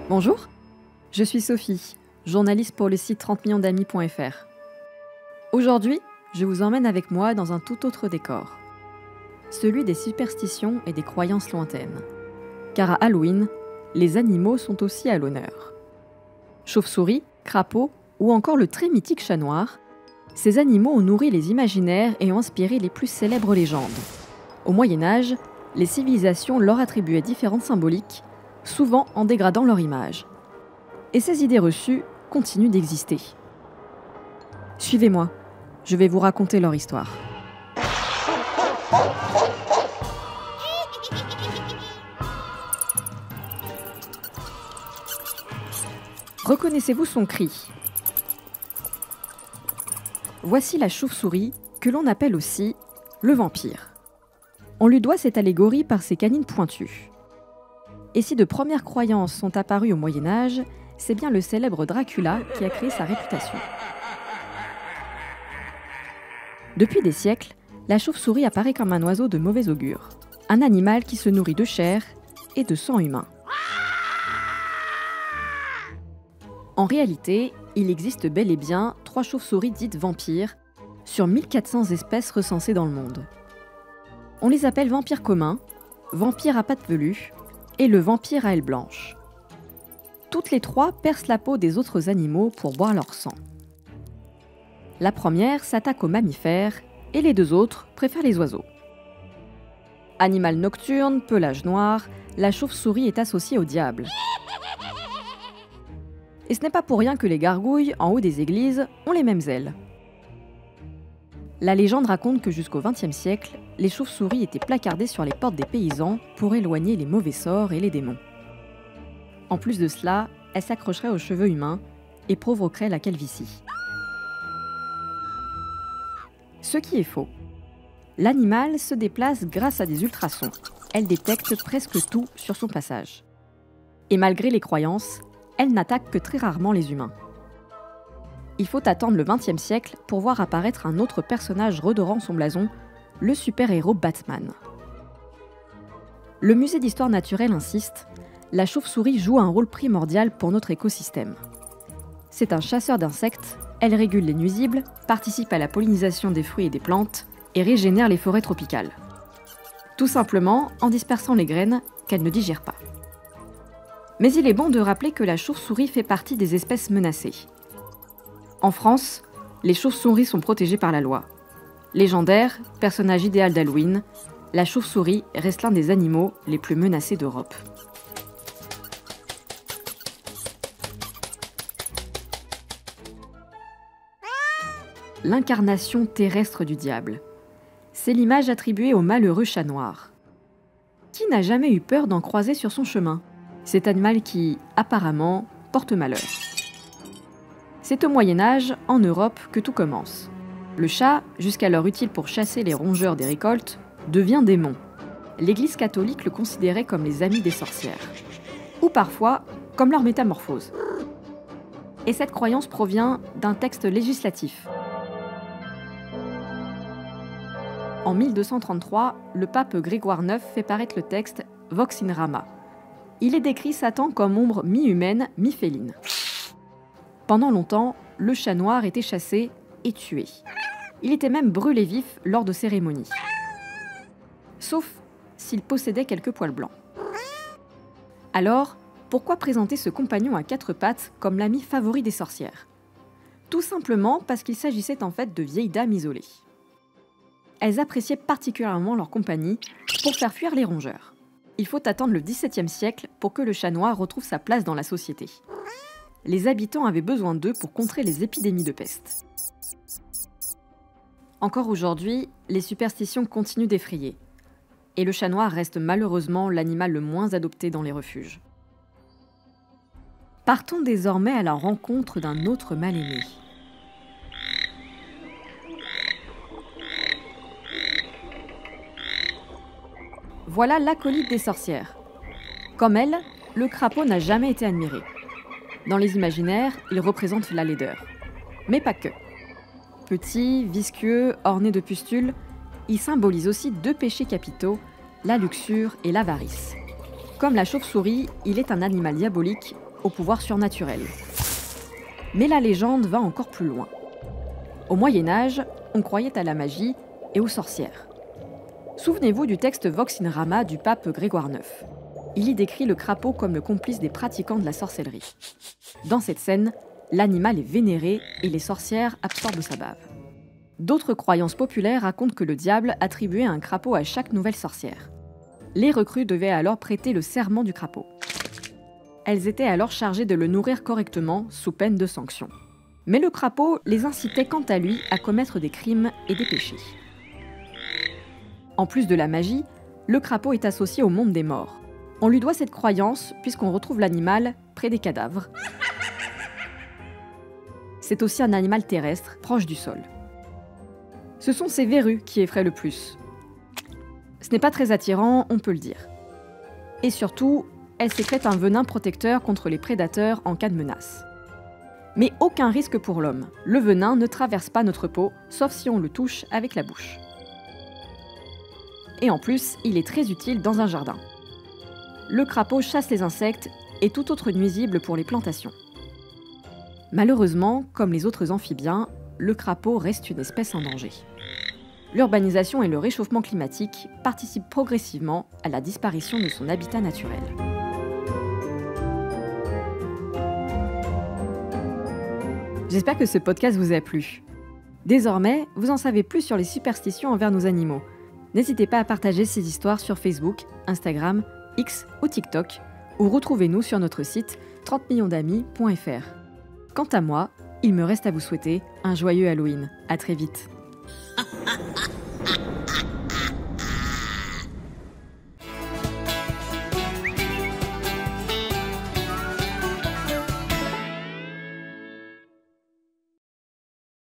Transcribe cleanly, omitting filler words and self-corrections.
Bonjour, je suis Sophie, journaliste pour le site 30millionsdamis.fr. Aujourd'hui, je vous emmène avec moi dans un tout autre décor. Celui des superstitions et des croyances lointaines. Car à Halloween, les animaux sont aussi à l'honneur. Chauves-souris, crapauds ou encore le très mythique chat noir, ces animaux ont nourri les imaginaires et ont inspiré les plus célèbres légendes. Au Moyen-Âge, les civilisations leur attribuaient différentes symboliques, souvent en dégradant leur image. Et ces idées reçues continuent d'exister. Suivez-moi, je vais vous raconter leur histoire. Reconnaissez-vous son cri? Voici la chauve-souris, que l'on appelle aussi le vampire. On lui doit cette allégorie par ses canines pointues. Et si de premières croyances sont apparues au Moyen-Âge, c'est bien le célèbre Dracula qui a créé sa réputation. Depuis des siècles, la chauve-souris apparaît comme un oiseau de mauvais augure, un animal qui se nourrit de chair et de sang humain. En réalité, il existe bel et bien 3 chauves-souris dites vampires, sur 1400 espèces recensées dans le monde. On les appelle vampires communs, vampires à pattes velues et le vampire à ailes blanches. Toutes les 3 percent la peau des autres animaux pour boire leur sang. La première s'attaque aux mammifères et les 2 autres préfèrent les oiseaux. Animal nocturne, pelage noir, la chauve-souris est associée au diable. Et ce n'est pas pour rien que les gargouilles, en haut des églises, ont les mêmes ailes. La légende raconte que jusqu'au XXe siècle, les chauves-souris étaient placardées sur les portes des paysans pour éloigner les mauvais sorts et les démons. En plus de cela, elles s'accrocheraient aux cheveux humains et provoqueraient la calvitie. Ce qui est faux. L'animal se déplace grâce à des ultrasons. Elle détecte presque tout sur son passage. Et malgré les croyances, elle n'attaque que très rarement les humains. Il faut attendre le XXe siècle pour voir apparaître un autre personnage redorant son blason, le super-héros Batman. Le musée d'histoire naturelle insiste, la chauve-souris joue un rôle primordial pour notre écosystème. C'est un chasseur d'insectes, elle régule les nuisibles, participe à la pollinisation des fruits et des plantes et régénère les forêts tropicales. Tout simplement en dispersant les graines qu'elle ne digère pas. Mais il est bon de rappeler que la chauve-souris fait partie des espèces menacées. En France, les chauves-souris sont protégées par la loi. Légendaire, personnage idéal d'Halloween, la chauve-souris reste l'un des animaux les plus menacés d'Europe. L'incarnation terrestre du diable. C'est l'image attribuée au malheureux chat noir. Qui n'a jamais eu peur d'en croiser sur son chemin? Cet animal qui, apparemment, porte malheur. C'est au Moyen-Âge, en Europe, que tout commence. Le chat, jusqu'alors utile pour chasser les rongeurs des récoltes, devient démon. L'Église catholique le considérait comme les amis des sorcières. Ou parfois, comme leur métamorphose. Et cette croyance provient d'un texte législatif. En 1233, le pape Grégoire IX fait paraître le texte Vox in Rama. Il est décrit Satan comme ombre mi-humaine, mi-féline. Pendant longtemps, le chat noir était chassé et tué. Il était même brûlé vif lors de cérémonies. Sauf s'il possédait quelques poils blancs. Alors, pourquoi présenter ce compagnon à 4 pattes comme l'ami favori des sorcières? Tout simplement parce qu'il s'agissait en fait de vieilles dames isolées. Elles appréciaient particulièrement leur compagnie pour faire fuir les rongeurs. Il faut attendre le XVIIe siècle pour que le chat noir retrouve sa place dans la société. Les habitants avaient besoin d'eux pour contrer les épidémies de peste. Encore aujourd'hui, les superstitions continuent d'effrayer. Et le chat noir reste malheureusement l'animal le moins adopté dans les refuges. Partons désormais à la rencontre d'un autre mal-aimé. Voilà l'acolyte des sorcières. Comme elle, le crapaud n'a jamais été admiré. Dans les imaginaires, il représente la laideur. Mais pas que. Petit, visqueux, orné de pustules, il symbolise aussi 2 péchés capitaux, la luxure et l'avarice. Comme la chauve-souris, il est un animal diabolique au pouvoir surnaturel. Mais la légende va encore plus loin. Au Moyen-Âge, on croyait à la magie et aux sorcières. Souvenez-vous du texte Vox in Rama du pape Grégoire IX. Il y décrit le crapaud comme le complice des pratiquants de la sorcellerie. Dans cette scène, l'animal est vénéré et les sorcières absorbent sa bave. D'autres croyances populaires racontent que le diable attribuait un crapaud à chaque nouvelle sorcière. Les recrues devaient alors prêter le serment du crapaud. Elles étaient alors chargées de le nourrir correctement sous peine de sanction. Mais le crapaud les incitait quant à lui à commettre des crimes et des péchés. En plus de la magie, le crapaud est associé au monde des morts. On lui doit cette croyance puisqu'on retrouve l'animal près des cadavres. C'est aussi un animal terrestre, proche du sol. Ce sont ces verrues qui effraient le plus. Ce n'est pas très attirant, on peut le dire. Et surtout, elles sécrètent un venin protecteur contre les prédateurs en cas de menace. Mais aucun risque pour l'homme. Le venin ne traverse pas notre peau, sauf si on le touche avec la bouche. Et en plus, il est très utile dans un jardin. Le crapaud chasse les insectes et tout autre nuisible pour les plantations. Malheureusement, comme les autres amphibiens, le crapaud reste une espèce en danger. L'urbanisation et le réchauffement climatique participent progressivement à la disparition de son habitat naturel. J'espère que ce podcast vous a plu. Désormais, vous en savez plus sur les superstitions envers nos animaux. N'hésitez pas à partager ces histoires sur Facebook, Instagram, X ou TikTok, ou retrouvez-nous sur notre site 30millionsdamis.fr. Quant à moi, il me reste à vous souhaiter un joyeux Halloween. À très vite.